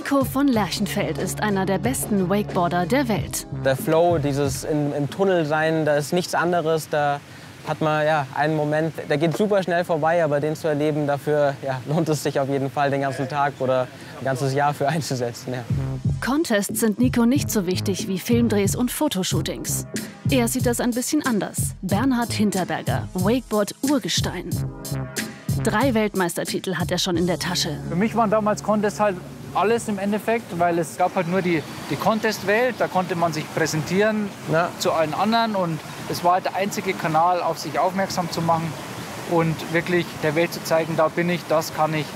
Nico von Lerchenfeld ist einer der besten Wakeboarder der Welt. Der Flow, dieses im Tunnel sein, da ist nichts anderes. Da hat man einen Moment, der geht super schnell vorbei, aber den zu erleben, dafür lohnt es sich auf jeden Fall, den ganzen Tag oder ein ganzes Jahr für einzusetzen. Ja. Contests sind Nico nicht so wichtig wie Filmdrehs und Fotoshootings. Er sieht das ein bisschen anders. Bernhard Hinterberger, Wakeboard-Urgestein. 3 Weltmeistertitel hat er schon in der Tasche. Für mich waren damals Contests halt alles im Endeffekt, weil es gab halt nur die Contest-Welt, da konnte man sich präsentieren zu allen anderen und es war halt der einzige Kanal, auf sich aufmerksam zu machen und wirklich der Welt zu zeigen, da bin ich, das kann ich.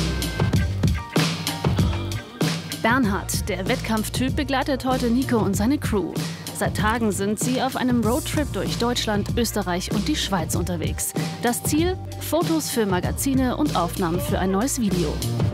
Bernhard, der Wettkampftyp, begleitet heute Nico und seine Crew. Seit Tagen sind sie auf einem Roadtrip durch Deutschland, Österreich und die Schweiz unterwegs. Das Ziel? Fotos für Magazine und Aufnahmen für ein neues Video.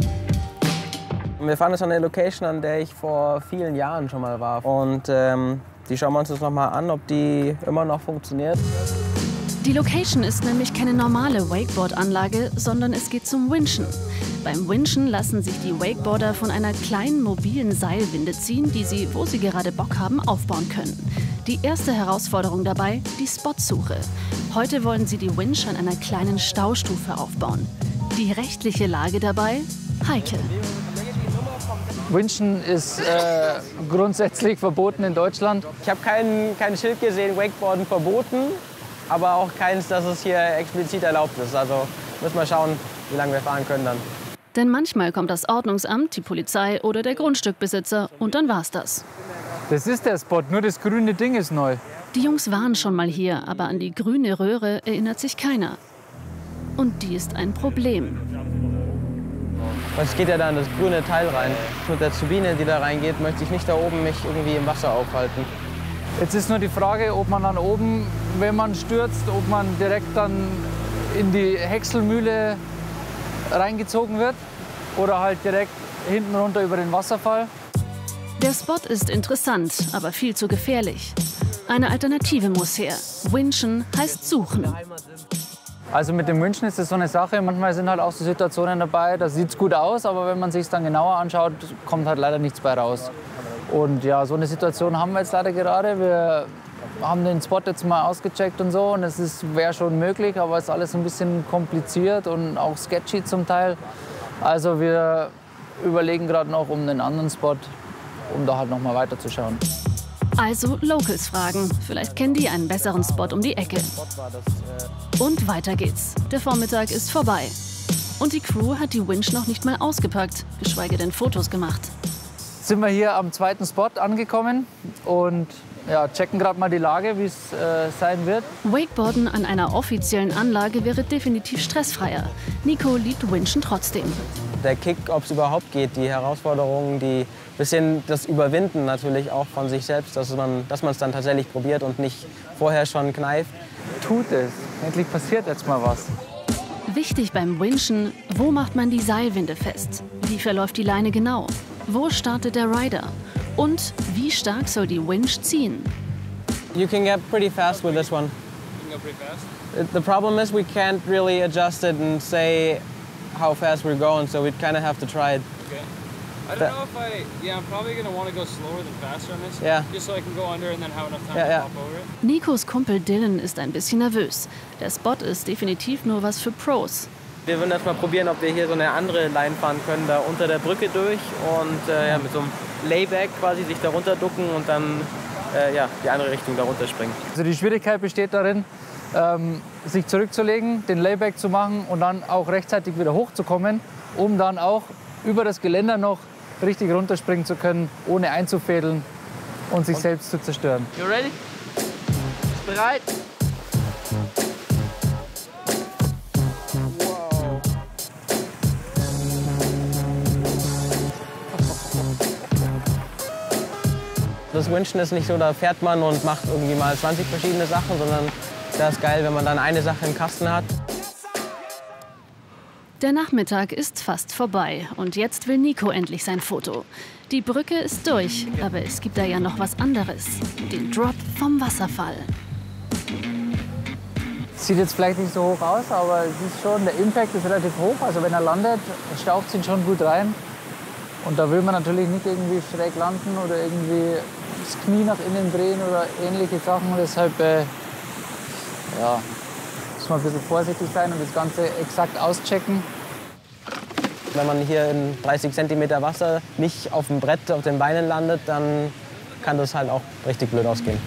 Wir fahren jetzt an eine Location, an der ich vor vielen Jahren schon mal war. Und die schauen wir uns jetzt noch mal an, ob die immer noch funktioniert. Die Location ist nämlich keine normale Wakeboard-Anlage, sondern es geht zum Winchen. Beim Winchen lassen sich die Wakeboarder von einer kleinen mobilen Seilwinde ziehen, die sie, wo sie gerade Bock haben, aufbauen können. Die erste Herausforderung dabei, die Spotsuche. Heute wollen sie die Winch an einer kleinen Staustufe aufbauen. Die rechtliche Lage dabei? Heikel. Winchen ist grundsätzlich verboten in Deutschland. Ich habe kein Schild gesehen, Wakeboarden verboten, aber auch keins, dass es hier explizit erlaubt ist. Also müssen wir schauen, wie lange wir fahren können dann. Denn manchmal kommt das Ordnungsamt, die Polizei oder der Grundstückbesitzer und dann war's das. Das ist der Spot, nur das grüne Ding ist neu. Die Jungs waren schon mal hier, aber an die grüne Röhre erinnert sich keiner. Und die ist ein Problem. Es geht ja da in das grüne Teil rein. Mit der Turbine, die da reingeht, möchte ich nicht da oben mich irgendwie im Wasser aufhalten. Jetzt ist nur die Frage, ob man dann oben, wenn man stürzt, ob man direkt dann in die Häckselmühle reingezogen wird oder halt direkt hinten runter über den Wasserfall. Der Spot ist interessant, aber viel zu gefährlich. Eine Alternative muss her. Winchen heißt suchen. Also mit dem Winchen ist es so eine Sache. Manchmal sind halt auch so Situationen dabei, da sieht es gut aus, aber wenn man sich es dann genauer anschaut, kommt halt leider nichts bei raus. Und ja, so eine Situation haben wir jetzt leider gerade. Wir haben den Spot jetzt mal ausgecheckt und so und es wäre schon möglich, aber es ist alles ein bisschen kompliziert und auch sketchy zum Teil. Also wir überlegen gerade noch um einen anderen Spot, um da halt noch mal weiterzuschauen. Also Locals fragen, vielleicht kennen die einen besseren Spot um die Ecke. Und weiter geht's. Der Vormittag ist vorbei. Und die Crew hat die Winch noch nicht mal ausgepackt, geschweige denn Fotos gemacht. Sind wir hier am zweiten Spot angekommen und checken gerade mal die Lage, wie es sein wird. Wakeboarden an einer offiziellen Anlage wäre definitiv stressfreier. Nico liebt Winchen trotzdem. Der Kick, ob es überhaupt geht, die Herausforderungen, die bisschen das Überwinden natürlich auch von sich selbst, dass man es dann tatsächlich probiert und nicht vorher schon kneift. Tut es. Endlich passiert jetzt mal was. Wichtig beim Winchen, wo macht man die Seilwinde fest? Wie verläuft die Leine genau? Wo startet der Rider? Und wie stark soll die Winch ziehen? You can get pretty fast with this one. You can go pretty fast? The problem is we can't really adjust it and say how fast we're going, so we'd kind of have to try it. Okay. I don't know if I'm probably going to want to go slower than faster on this. Yeah. Just so I can go under and then have enough time to hop over it. Nikos Kumpel Dylan ist ein bisschen nervös. Der Spot ist definitiv nur was für Pros. Wir würden erst mal probieren, ob wir hier so eine andere Line fahren können, da unter der Brücke durch und mit so einem Layback quasi sich da runter ducken und dann die andere Richtung da runter springen. Also die Schwierigkeit besteht darin, sich zurückzulegen, den Layback zu machen und dann auch rechtzeitig wieder hochzukommen, um dann auch über das Geländer noch richtig runterspringen zu können, ohne einzufädeln und sich selbst zu zerstören. You ready? Bereit? Das Winchen ist nicht so, da fährt man und macht irgendwie mal 20 verschiedene Sachen, sondern das ist geil, wenn man dann eine Sache im Kasten hat. Der Nachmittag ist fast vorbei und jetzt will Nico endlich sein Foto. Die Brücke ist durch, aber es gibt da ja noch was anderes. Den Drop vom Wasserfall. Sieht jetzt vielleicht nicht so hoch aus, aber es ist schon, der Impact ist relativ hoch. Also wenn er landet, staucht ihn schon gut rein. Und da will man natürlich nicht irgendwie schräg landen oder irgendwie das Knie nach innen drehen oder ähnliche Sachen. Deshalb ja, muss man ein bisschen vorsichtig sein und das Ganze exakt auschecken. Wenn man hier in 30 cm Wasser nicht auf dem Brett, auf den Beinen landet, dann kann das halt auch richtig blöd ausgehen.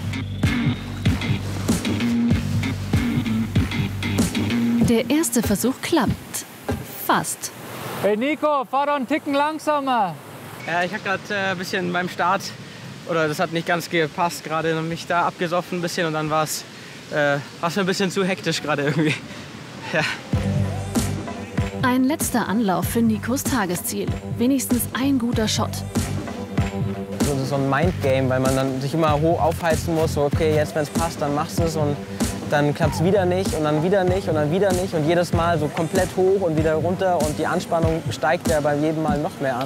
Der erste Versuch klappt. Fast. Hey Nico, fahr doch einen Ticken langsamer. Ja, ich habe gerade ein bisschen beim Start, oder das hat nicht ganz gepasst, gerade mich da abgesoffen ein bisschen und dann war es ein bisschen zu hektisch gerade irgendwie. Ja. Ein letzter Anlauf für Nikos Tagesziel. Wenigstens ein guter Shot. Das ist so ein Mindgame, weil man dann sich immer hoch aufheizen muss. So, okay, jetzt, wenn es passt, dann machst du es. Und dann klappt es wieder nicht und dann wieder nicht und dann wieder nicht. Und jedes Mal so komplett hoch und wieder runter. Und die Anspannung steigt ja bei jedem Mal noch mehr an.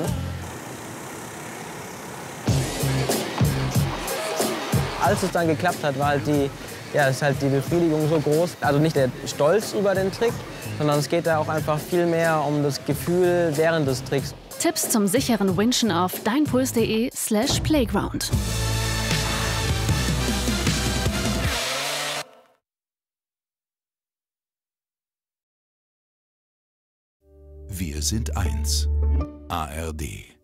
Als es dann geklappt hat, war halt ist halt die Befriedigung so groß. Also nicht der Stolz über den Trick, sondern es geht da auch einfach viel mehr um das Gefühl während des Tricks. Tipps zum sicheren Winchen auf deinpuls.de/playground. Wir sind eins. ARD.